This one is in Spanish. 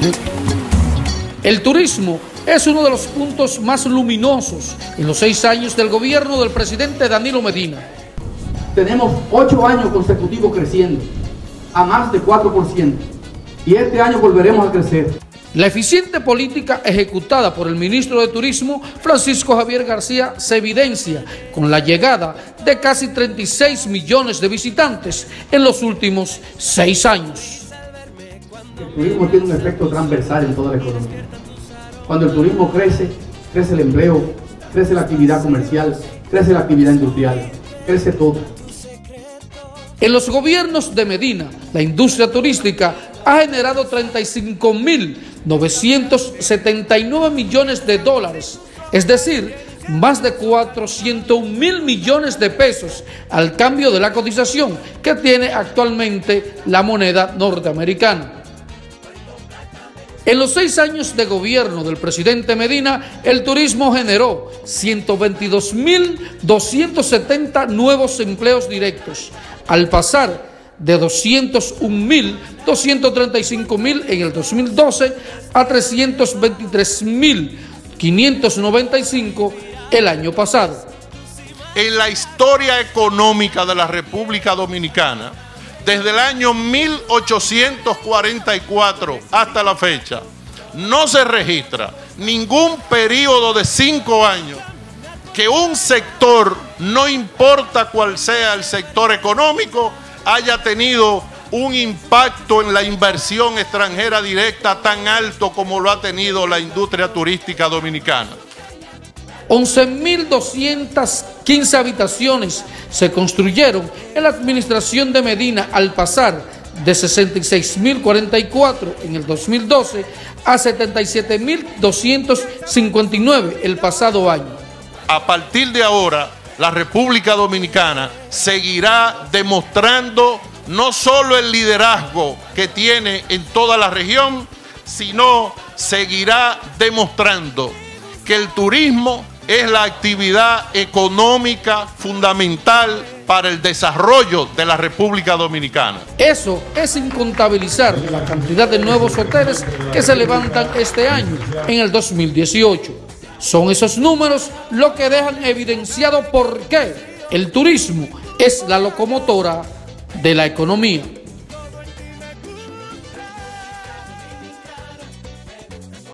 El turismo es uno de los puntos más luminosos en los 6 años del gobierno del presidente Danilo Medina. Tenemos 8 años consecutivos creciendo a más de 4% y este año volveremos a crecer. La eficiente política ejecutada por el ministro de Turismo, Francisco Javier García, se evidencia con la llegada de casi 36 millones de visitantes en los últimos 6 años. El turismo tiene un efecto transversal en toda la economía. Cuando el turismo crece, crece el empleo, crece la actividad comercial, crece la actividad industrial, crece todo. En los gobiernos de Medina, la industria turística ha generado 35.979 millones de dólares, es decir, más de 400.000 millones de pesos al cambio de la cotización que tiene actualmente la moneda norteamericana. En los 6 años de gobierno del presidente Medina, el turismo generó 122.270 nuevos empleos directos, al pasar de 201.235.000 en el 2012 a 323.595 el año pasado. En la historia económica de la República Dominicana, desde el año 1844 hasta la fecha, no se registra ningún periodo de 5 años que un sector, no importa cuál sea el sector económico, haya tenido un impacto en la inversión extranjera directa tan alto como lo ha tenido la industria turística dominicana. 11.215 habitaciones se construyeron en la administración de Medina al pasar de 66.044 en el 2012 a 77.259 el pasado año. A partir de ahora, la República Dominicana seguirá demostrando no solo el liderazgo que tiene en toda la región, sino seguirá demostrando que el turismo es la actividad económica fundamental para el desarrollo de la República Dominicana. Eso es sin contabilizar la cantidad de nuevos hoteles que se levantan este año, en el 2018. Son esos números lo que dejan evidenciado por qué el turismo es la locomotora de la economía.